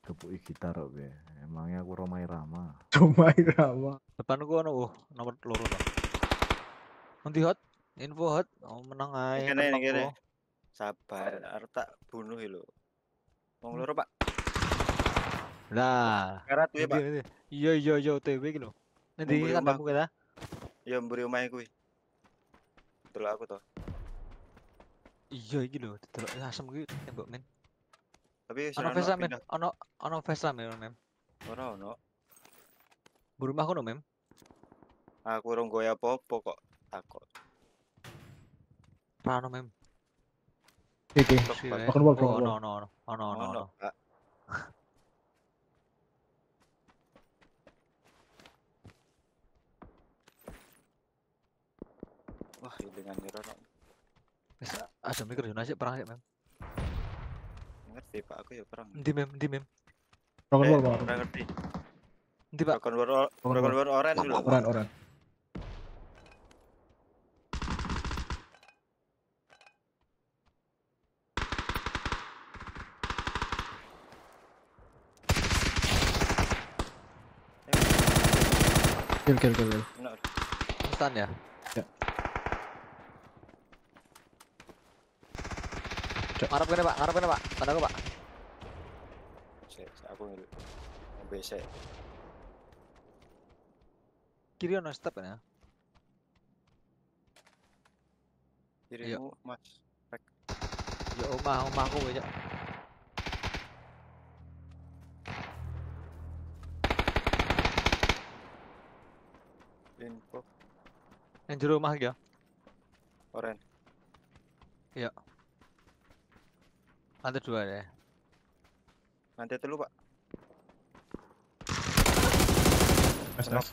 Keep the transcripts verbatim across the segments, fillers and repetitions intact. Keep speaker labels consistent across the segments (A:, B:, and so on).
A: Kepuki gitar kok be. Emangnya aku Romai Rama.
B: Romai Rama.
C: Depan gua ono uh, nomor loro to. Nanti hot, info hot, oh, menang ae.
D: Kene iki kene. Sabar, arep tak bunuh lho. Wong loro, Pak.
C: Lah,
D: Karat kuwi, Pak.
C: Iya iya iya O T W iki lho. Nanti kandamu kita.
D: Ya mburi omahe kuwi. Delok aku to.
C: Iya iki lho, delok asem kuwi tembok men.
D: Tapi
C: ono face men, ono ono face men, mem.
D: Ora ono.
C: Bu rumah kono, mem.
D: Aku urung goyo apa-apa kok takut.
C: Ra ono, mem.
B: Iki. Makan wall, bro.
C: Ono ono ono ono ono. ono.
D: Wah, dengan mirror.
C: Wis asem mikir yo nasib perang sik, mem.
D: Ngerti Pak, aku ya perang.
C: Endi, mem? Endi, mem?
B: Makan wall, Bang.
D: Ora ngerti.
C: Endi, Pak?
D: Makan wall, makan wall oren dulu.
B: Oren, oren. Kill, kill, kill.
D: Benar.
C: Instan ya?
B: Ya.
C: Ngarep kene, Pak. Ngarep kene, Pak. Tandaku, Pak.
D: Sik, aku ngelu. B C.
C: Kiri ono step ya.
D: Kirimu, Mas. Rek.
C: Ya omah, omahku ya.
D: Info
C: Yang jero omah iki ya.
D: oren.
C: Iya. Lantai dua deh.
D: Nanti telu, Pak.
B: Nice, nice.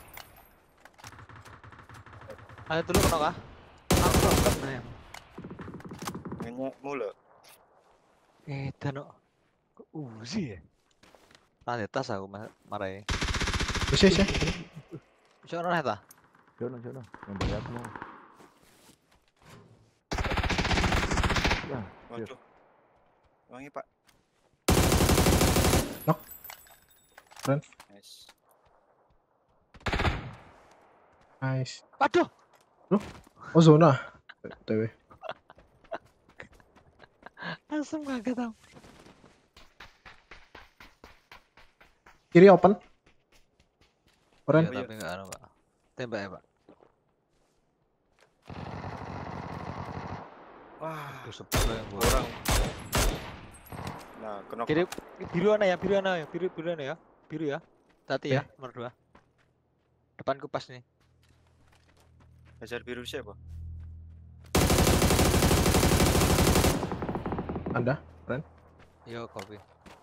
C: Lantai dulu kena kah? Aku nonton nih.
D: Ngenyek mulu.
C: Eh, dano. Kok Uzi ya? Lantai tas aku marahin.
B: Bisa, bisa.
C: Bisa orang ya ta?
A: Jono, jono. Yang bayar mau. Ya,
D: Waduh. Wangi, Pak.
B: Knock. Keren.
D: Nice.
B: Nice.
C: Aduh.
B: Oh, zona. O T W.
C: Langsung kaget tau.
B: Kiri open. Oren.
C: Iya, tapi enggak ada, Pak. Tembak ya, Pak.
D: Wah,
C: Aduh, sepuluh yang gua.
D: kurang. Nah, kena
C: Kiri biru ana ya, biru ana ya, biru biru ana ya. Biru ya. Tati ya, nomor dua. Depanku pas nih.
D: hajar biru siapa?
B: Anda, Ren.
C: Yo, kopi.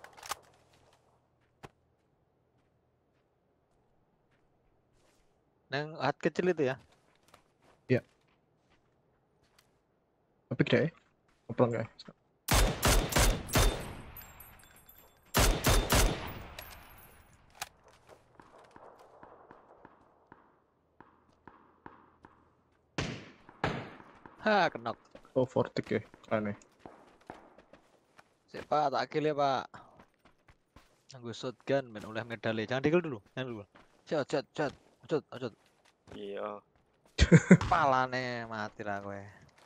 C: Neng hat kecil itu ya?
B: Iya. Tapi gede ya? Ngobrol guys.
C: Ha, kenok.
B: Oh, fortik ya, keren ya.
C: Sik, Pak, tak kill ya, Pak. Nganggo shotgun men oleh medali. Jangan di kill dulu, jangan dulu. Cet, cet, cet. Cet, cet.
D: Iya.
C: Palane mati lah kowe.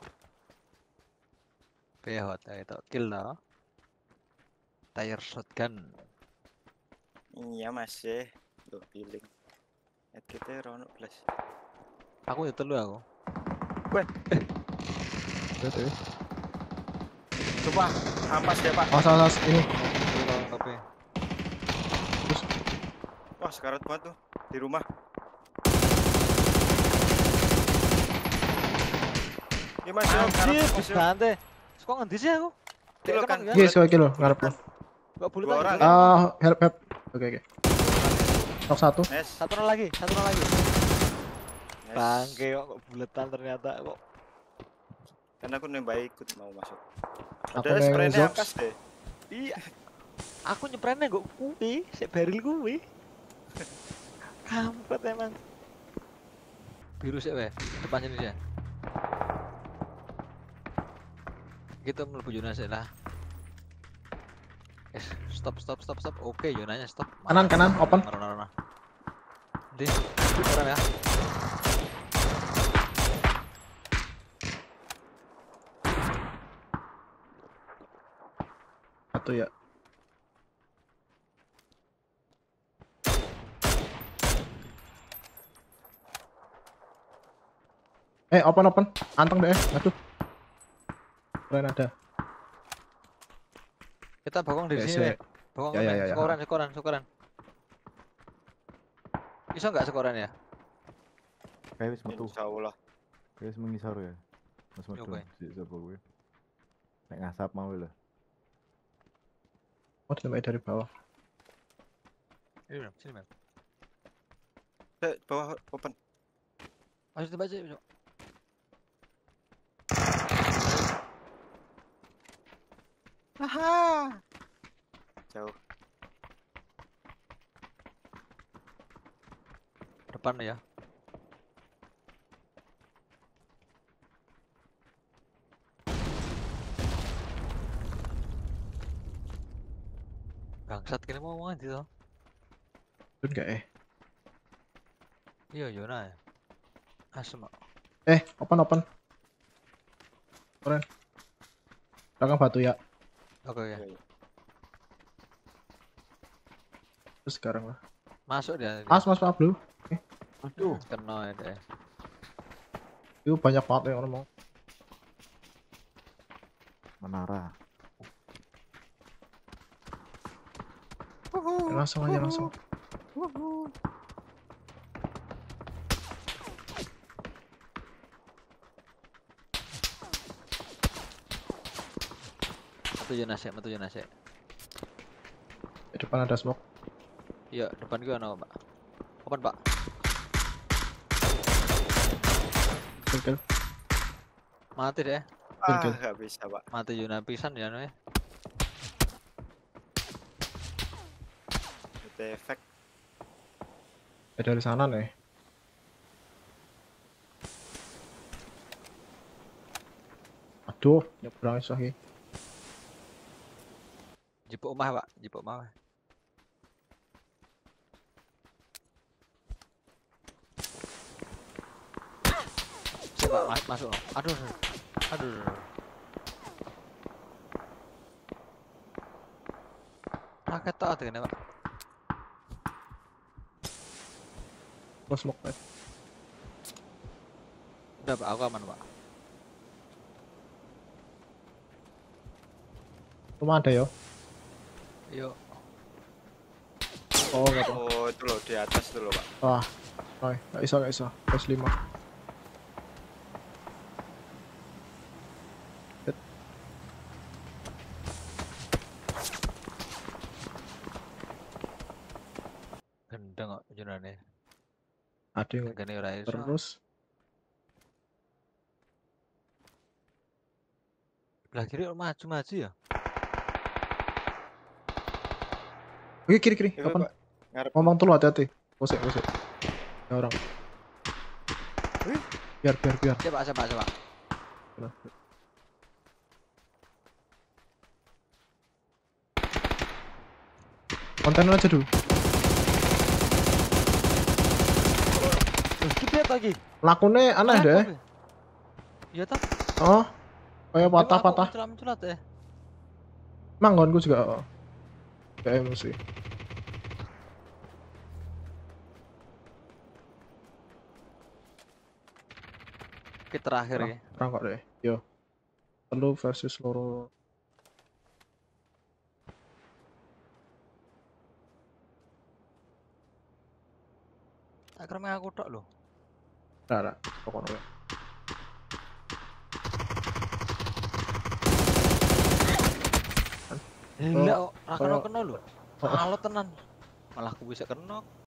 C: Behot itu kill lo. Tire shotgun.
D: Iya masih. Lo feeling. Head kita rono plus.
C: Aku ya telu aku.
D: Weh.
B: Lihat ya.
D: Coba ampas ya, Pak.
B: Awas, awas, ini.
C: Kopi.
B: Terus,
D: Wah, sekarat banget tuh di rumah. Iya Mas, yo
C: Anjir,
D: ngarep Mas. yo.
C: santai. Kok ngendi sih aku?
D: Kilo
C: Dek,
D: kan.
C: kenok ya?
B: yes, oke lo, ngarep lo.
C: Kok bulat
D: Dua
C: aja,
D: orang.
C: bulat.
B: Ah, help, help. Oke, oke. Knock satu.
D: Nice.
C: Satu orang lagi, satu orang lagi.
D: Nice.
C: Bangke kok kok buletan ternyata kok.
D: Karena aku nembak ikut mau masuk.
B: Aku
D: Ada
B: neng
D: spraynya
B: Zox.
D: ampas deh.
C: Iya. Aku nyeprene kok kuwi, sik baril kuwi. Kampret emang. Biru sik weh, depan sini sih. Kita mlebu zona sik lah. Es, stop stop stop stop. Oke, Yonanya stop.
B: Kanan, kanan, open.
C: Marah, marah. Di, keren ya.
B: Satu ya. Eh, open open. Anteng deh. Aduh. Keren ada.
C: Kita bokong di
B: Ya,
C: sini.
B: sih.
C: Weh. Bokong
B: Ya, ya,
C: ini,
B: ya, ya.
C: skoran, skoran, skoran. Bisa nggak skoran ya?
A: Kayak wis metu.
D: Insya Allah.
A: Kayak wis mengisar ya. Mas metu.
C: Oke.
A: Si sapa kuwi. Nek ngasap mau lho.
B: Oh, ditembak dari bawah.
C: Ini Mem, sini Mem.
D: Cek bawah open.
C: Ayo coba aja. Yuk.
D: Haha. Jauh.
C: Depan ya. Bangsat kini mau ngomong aja toh.
B: Itu enggak eh.
C: Iya, Yona ya. Asem.
B: Eh, open open. Keren. Belakang batu ya.
C: Oke ya.
D: Iya, iya.
B: Terus sekarang lah.
C: Masuk dia. dia.
B: Mas mas Pablo.
A: Aduh.
C: Kena ya deh.
B: Itu banyak banget yang orang mau.
A: Menara.
B: Ya, langsung aja langsung.
C: Metu Yona sih, metu Yona sih.
B: Di depan ada smoke.
C: Iya, depan gua ono, Pak. Open, Pak.
B: Kill kill.
C: Mati deh.
D: Ah,
B: Kill.
D: nggak bisa, Pak.
C: Mati Yona pisan ya, no.
D: Itu efek.
B: Ya dari sana nih. Aduh, nyebrang lagi.
C: Jipuk omah, Pak. Jipuk omah. Sip, Pak, mas masuk. No. Aduh. Aduh. Raket tak ada Pak.
B: Gua smoke eh.
C: Udah, Pak, aku aman, Pak.
B: Rumah ada yo.
C: Yuk.
B: Oh, enggak apa.
D: Oh, itu loh di atas itu loh, Pak.
B: Wah. Oh, enggak bisa enggak bisa. Plus lima.
C: Gendeng kok jenane.
B: Ada yang
C: Gane ora iso.
B: terus.
C: Belah kiri maju-maju ya.
B: Oke, kiri kiri.
D: Itu,
B: Kapan?
D: Pak. Ngarep.
B: Ngomong dulu hati-hati. Kosek kosek. Ya orang. Biar biar biar.
C: Coba coba coba.
B: Kontainer aja dulu.
C: Kita lagi.
B: Lakunya aneh deh.
C: Iya toh.
B: Oh. Kayak patah-patah.
C: Menculat-menculat ya.
B: Manggonku juga. Oh. Kayak emosi.
C: Kita terakhir ya.
B: Perang kok deh. Yo. Telu versus loro.
C: Akhirnya aku tok loh.
B: Nah, nah. Pokoknya.
C: Gila kok, ra kena
B: oh.
C: kena lho.
B: Oh.
C: Alot tenan. Malah aku bisa kena.